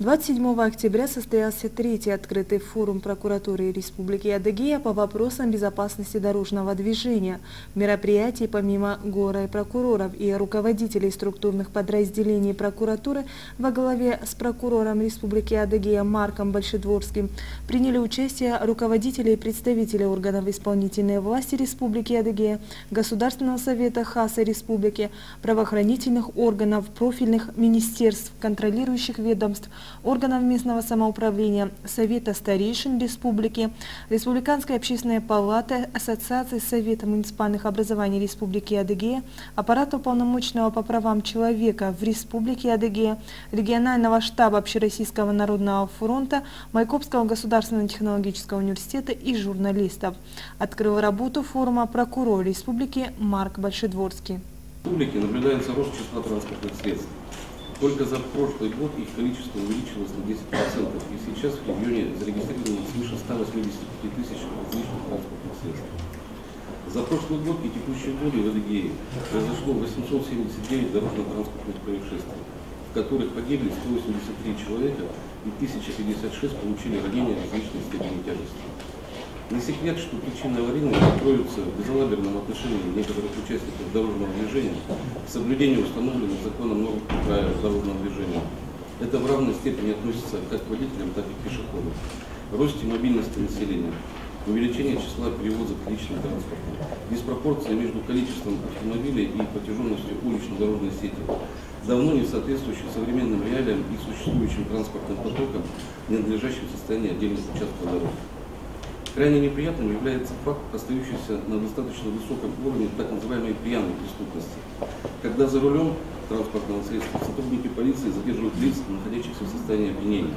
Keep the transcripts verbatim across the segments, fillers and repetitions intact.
двадцать седьмого октября состоялся третий открытый форум прокуратуры Республики Адыгея по вопросам безопасности дорожного движения. В мероприятии помимо гора и прокуроров и руководителей структурных подразделений прокуратуры во главе с прокурором Республики Адыгея Марком Большедворским приняли участие руководители и представители органов исполнительной власти Республики Адыгея, Государственного совета Хаса Республики, правоохранительных органов, профильных министерств, контролирующих ведомств, органов местного самоуправления, Совета старейшин Республики, Республиканской общественной палаты, Ассоциации Совета муниципальных образований Республики Адыгея, аппарата уполномоченного по правам человека в Республике Адыгея, регионального штаба Общероссийского народного фронта, Майкопского государственного технологического университета и журналистов. Открыл работу форума прокурор Республики Марк Большедворский. В республике наблюдается рост числа транспортных средств. Только за прошлый год их количество увеличилось на десять процентов, и сейчас в регионе зарегистрировано свыше ста восьмидесяти пяти тысяч различных транспортных средств. За прошлый год и текущие годы в Адыгее произошло восемьсот семьдесят девять дорожно-транспортных происшествий, в которых погибли сто восемьдесят три человека и тысяча пятьдесят шесть получили ранения различной степени тяжести. Не секрет, что причины аварийности кроются в безалаберном отношении некоторых участников дорожного движения к соблюдению установленных законом норм правил дорожного движения. Это в равной степени относится как к водителям, так и к пешеходам. Росте мобильности населения, увеличение числа перевозок личным транспортом, диспропорция между количеством автомобилей и протяженностью улично-дорожной сети, давно не соответствующих современным реалиям и существующим транспортным потокам, ненадлежащим состоянию отдельных участков дорог. Крайне неприятным является факт, остающийся на достаточно высоком уровне так называемой пьяной преступности, когда за рулем транспортного средства сотрудники полиции задерживают лиц, находящихся в состоянии опьянения.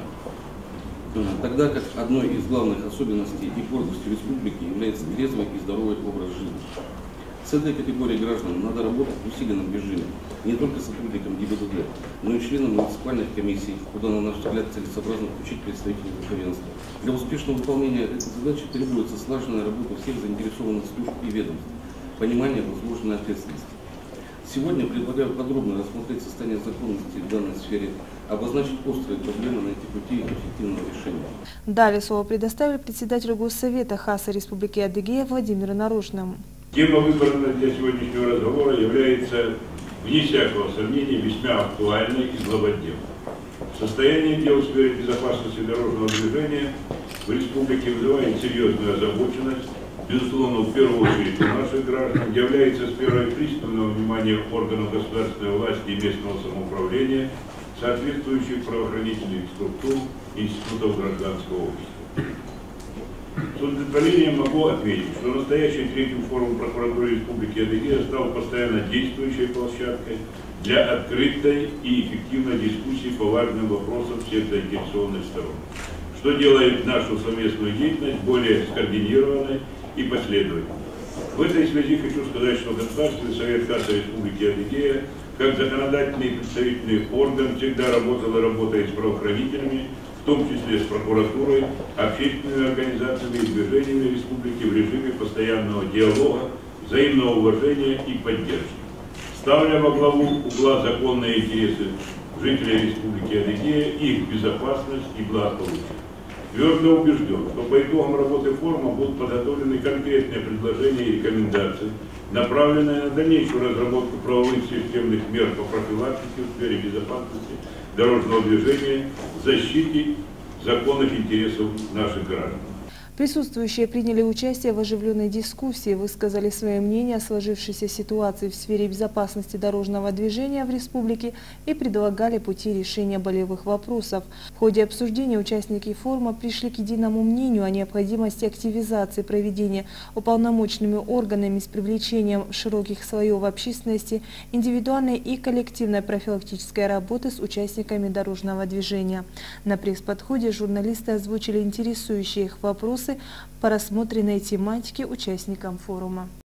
Тогда как одной из главных особенностей и гордостью республики является трезвый и здоровый образ жизни. С этой категорией граждан надо работать в усиленном режиме, не только сотрудникам ГИБДД, но и членам муниципальных комиссий, куда, на наш взгляд, целесообразно включить представителей духовенства. Для успешного выполнения этой задачи требуется слаженная работа всех заинтересованных служб и ведомств, понимание возложенной ответственности. Сегодня предлагаю подробно рассмотреть состояние законности в данной сфере, обозначить острые проблемы, найти пути эффективного решения. Далее слово предоставили председателю Госсовета Хаса Республики Адыгея Владимиру Нарушному. Тема, выбранная для сегодняшнего разговора, является, вне всякого сомнения, весьма актуальной и злободневной. Состояние дел в сфере безопасности дорожного движения в республике вызывает серьезную озабоченность, безусловно, в первую очередь у наших граждан, является сферой пристального внимания органов государственной власти и местного самоуправления, соответствующих правоохранительных структур и институтов гражданского общества. С удовлетворением могу отметить, что настоящий третий форум прокуратуры Республики Адыгея стал постоянно действующей площадкой для открытой и эффективной дискуссии по важным вопросам всех заинтересованных сторон, что делает нашу совместную деятельность более скоординированной и последовательной. В этой связи хочу сказать, что Государственный совет Хаса Республики Адыгея, как законодательный и представительный орган, всегда работал и работает с правоохранителями, в том числе с прокуратурой, общественными организациями и движениями республики в режиме постоянного диалога, взаимного уважения и поддержки, ставля во главу угла законные интересы жителей Республики Адыгея, их безопасность и благополучие. Твердо убежден, что по итогам работы форума будут подготовлены конкретные предложения и рекомендации, направленные на дальнейшую разработку правовых системных мер по профилактике в сфере безопасности дорожного движения, защите законных интересов наших граждан. Присутствующие приняли участие в оживленной дискуссии, высказали свое мнение о сложившейся ситуации в сфере безопасности дорожного движения в республике и предлагали пути решения болевых вопросов. В ходе обсуждения участники форума пришли к единому мнению о необходимости активизации проведения уполномоченными органами с привлечением широких слоев общественности индивидуальной и коллективной профилактической работы с участниками дорожного движения. На пресс-подходе журналисты озвучили интересующие их вопросы по рассмотренной тематике участникам форума.